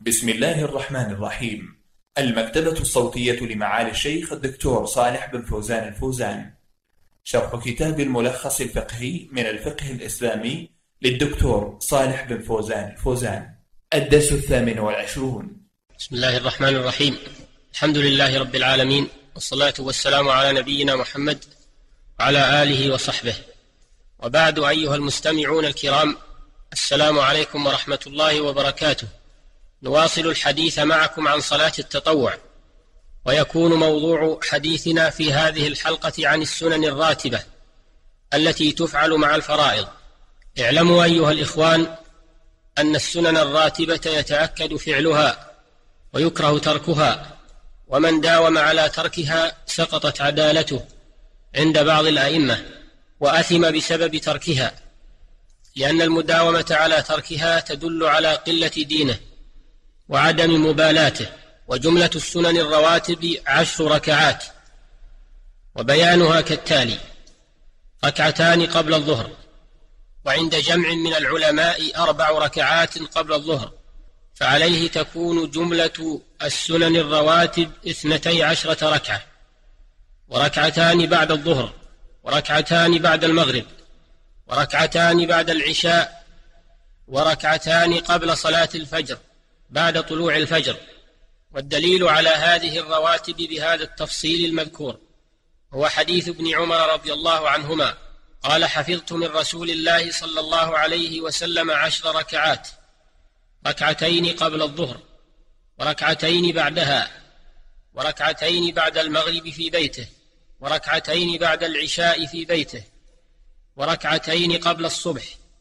بسم الله الرحمن الرحيم. المكتبة الصوتية لمعالي الشيخ الدكتور صالح بن فوزان الفوزان. شرح كتاب الملخص الفقهي من الفقه الإسلامي للدكتور صالح بن فوزان الفوزان. الدرس 28. بسم الله الرحمن الرحيم. الحمد لله رب العالمين، والصلاة والسلام على نبينا محمد وعلى آله وصحبه، وبعد. أيها المستمعون الكرام، السلام عليكم ورحمة الله وبركاته. نواصل الحديث معكم عن صلاة التطوع، ويكون موضوع حديثنا في هذه الحلقة عن السنن الراتبة التي تفعل مع الفرائض. اعلموا أيها الإخوان أن السنن الراتبة يتأكد فعلها ويكره تركها، ومن داوم على تركها سقطت عدالته عند بعض الأئمة وأثم بسبب تركها، لأن المداومة على تركها تدل على قلة دينه وعدم مبالاته. وجملة السنن الرواتب 10 ركعات، وبيانها كالتالي: 2 قبل الظهر، وعند جمع من العلماء 4 ركعات قبل الظهر، فعليه تكون جملة السنن الرواتب 12 ركعة، 2 بعد الظهر، 2 بعد المغرب، 2 بعد العشاء، 2 قبل صلاة الفجر بعد طلوع الفجر. والدليل على هذه الرواتب بهذا التفصيل المذكور هو حديث ابن عمر رضي الله عنهما قال: حفظت من رسول الله صلى الله عليه وسلم 10 ركعات، 2 قبل الظهر، 2 بعدها، 2 بعد المغرب في بيته، 2 بعد العشاء في بيته، 2 قبل الصبح.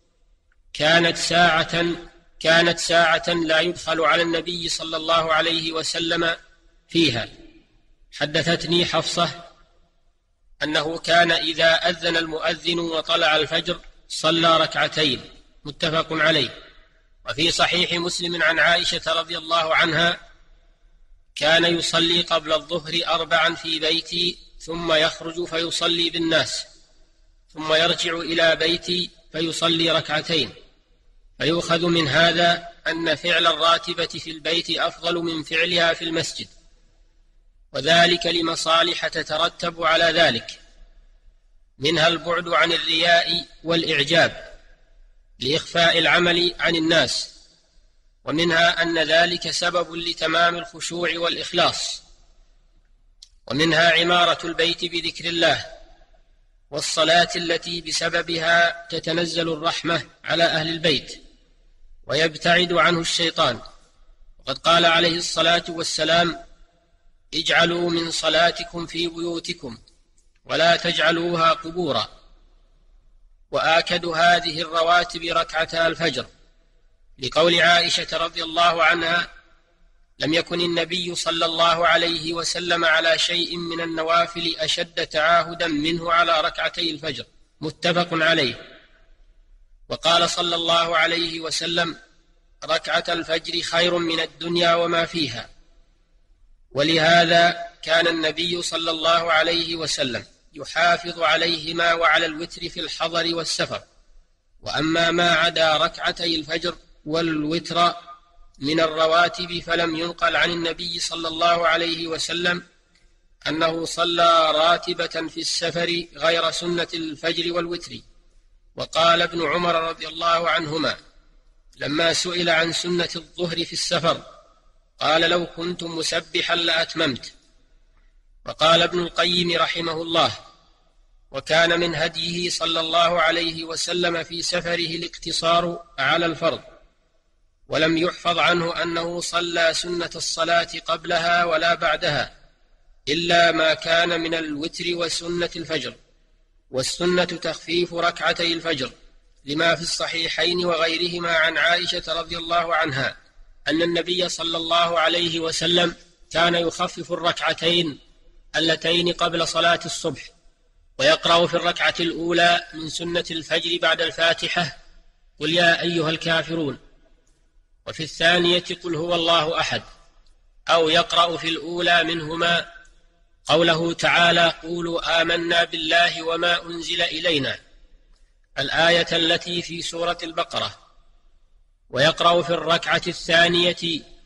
كانت ساعة لا يدخل على النبي صلى الله عليه وسلم فيها. حدثتني حفصة أنه كان إذا أذن المؤذن وطلع الفجر صلى 2، متفق عليه. وفي صحيح مسلم عن عائشة رضي الله عنها: كان يصلي قبل الظهر 4 في بيتي، ثم يخرج فيصلي بالناس، ثم يرجع إلى بيتي فيصلي 2. فيؤخذ من هذا أن فعل الراتبة في البيت أفضل من فعلها في المسجد، وذلك لمصالح تترتب على ذلك، منها البعد عن الرياء والإعجاب لإخفاء العمل عن الناس، ومنها أن ذلك سبب لتمام الخشوع والإخلاص، ومنها عمارة البيت بذكر الله والصلاة التي بسببها تتنزل الرحمة على أهل البيت ويبتعد عنه الشيطان. وقد قال عليه الصلاة والسلام: اجعلوا من صلاتكم في بيوتكم ولا تجعلوها قبورا. وآكد هذه الرواتب 2 الفجر، لقول عائشة رضي الله عنها: لم يكن النبي صلى الله عليه وسلم على شيء من النوافل أشد تعاهدا منه على 2 الفجر، متفق عليه. وقال صلى الله عليه وسلم: 2 الفجر خير من الدنيا وما فيها. ولهذا كان النبي صلى الله عليه وسلم يحافظ عليهما وعلى الوتر في الحضر والسفر. وأما ما عدا 2 الفجر والوتر من الرواتب فلم ينقل عن النبي صلى الله عليه وسلم أنه صلى راتبة في السفر غير سنة الفجر والوتر. وقال ابن عمر رضي الله عنهما لما سئل عن سنة الظهر في السفر قال: لو كنت مسبحا لأتممت. وقال ابن القيم رحمه الله: وكان من هديه صلى الله عليه وسلم في سفره الاقتصار على الفرض، ولم يحفظ عنه أنه صلى سنة الصلاة قبلها ولا بعدها، إلا ما كان من الوتر وسنة الفجر. والسنة تخفيف 2 الفجر، لما في الصحيحين وغيرهما عن عائشة رضي الله عنها أن النبي صلى الله عليه وسلم كان يخفف 2 اللتين قبل صلاة الصبح، ويقرأ في 2 الأولى من سنة الفجر بعد الفاتحة: قل يا أيها الكافرون، وفي الثانية: قل هو الله أحد، أو يقرأ في الأولى منهما قوله تعالى: قولوا آمنا بالله وما أنزل إلينا، الآية التي في سورة البقرة. ويقرأ في 2 الثانية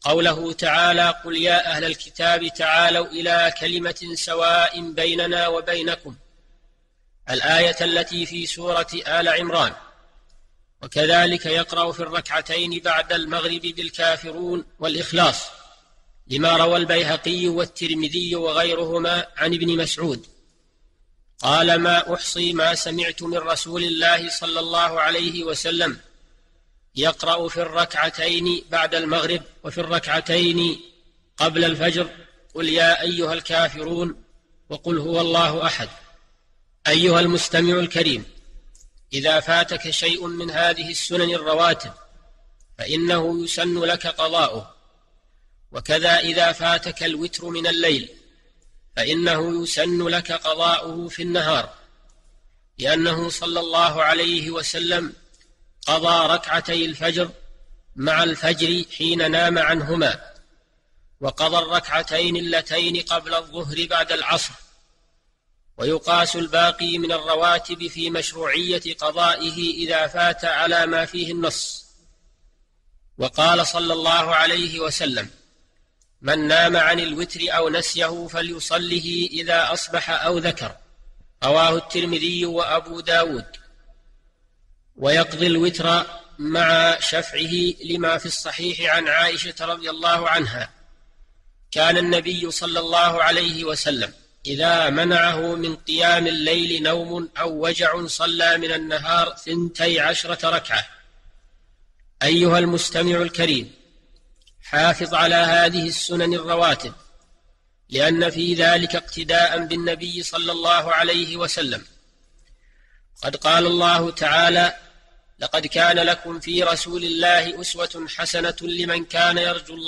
قوله تعالى: قل يا أهل الكتاب تعالوا إلى كلمة سواء بيننا وبينكم، الآية التي في سورة آل عمران. وكذلك يقرأ في الركعتين بعد المغرب بالكافرون والإخلاص، لما روى البيهقي والترمذي وغيرهما عن ابن مسعود قال: ما أحصي ما سمعت من رسول الله صلى الله عليه وسلم يقرأ في الركعتين بعد المغرب وفي الركعتين قبل الفجر قل يا أيها الكافرون وقل هو الله أحد. أيها المستمع الكريم، إذا فاتك شيء من هذه السنن الرواتب فإنه يسن لك قضاؤه، وكذا إذا فاتك الوتر من الليل فإنه يسن لك قضاؤه في النهار، لأنه صلى الله عليه وسلم قضى ركعتي الفجر مع الفجر حين نام عنهما، وقضى الركعتين اللتين قبل الظهر بعد العصر. ويقاس الباقي من الرواتب في مشروعية قضائه إذا فات على ما فيه النص. وقال صلى الله عليه وسلم: من نام عن الوتر أو نسيه فليصله إذا أصبح أو ذكر، رواه الترمذي وأبو داود. ويقضي الوتر مع شفعه لما في الصحيح عن عائشة رضي الله عنها: كان النبي صلى الله عليه وسلم إذا منعه من قيام الليل نوم أو وجع صلى من النهار 12 ركعة. أيها المستمع الكريم، حافظ على هذه السنن الرواتب، لأن في ذلك اقتداء بالنبي صلى الله عليه وسلم. قد قال الله تعالى: لقد كان لكم في رسول الله أسوة حسنة لمن كان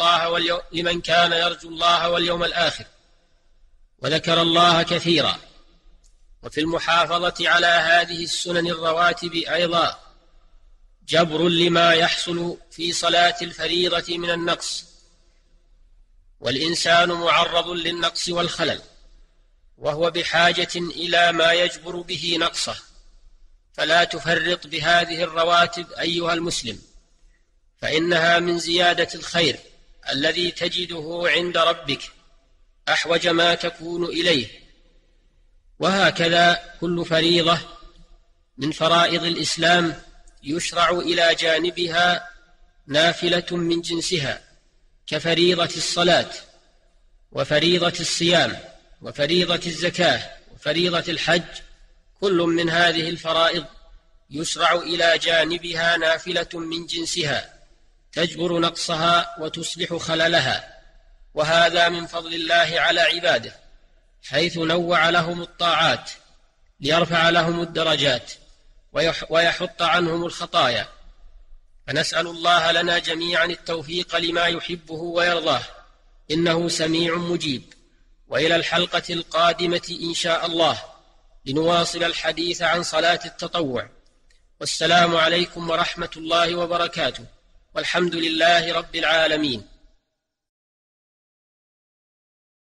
يرجو الله واليوم الآخر، وذكر الله كثيرا. وفي المحافظة على هذه السنن الرواتب أيضا جبر لما يحصل في صلاة الفريضة من النقص، والإنسان معرض للنقص والخلل، وهو بحاجة إلى ما يجبر به نقصه، فلا تفرط بهذه الرواتب أيها المسلم، فإنها من زيادة الخير الذي تجده عند ربك أحوج ما تكون إليه. وهكذا كل فريضة من فرائض الإسلام يشرع إلى جانبها نافلة من جنسها، كفريضة الصلاة وفريضة الصيام وفريضة الزكاة وفريضة الحج. كل من هذه الفرائض يشرع إلى جانبها نافلة من جنسها تجبر نقصها وتصلح خللها، وهذا من فضل الله على عباده، حيث نوع لهم الطاعات ليرفع لهم الدرجات ويحط عنهم الخطايا. فنسأل الله لنا جميعا التوفيق لما يحبه ويرضاه، إنه سميع مجيب. وإلى الحلقة القادمة إن شاء الله لنواصل الحديث عن صلاة التطوع. والسلام عليكم ورحمة الله وبركاته، والحمد لله رب العالمين.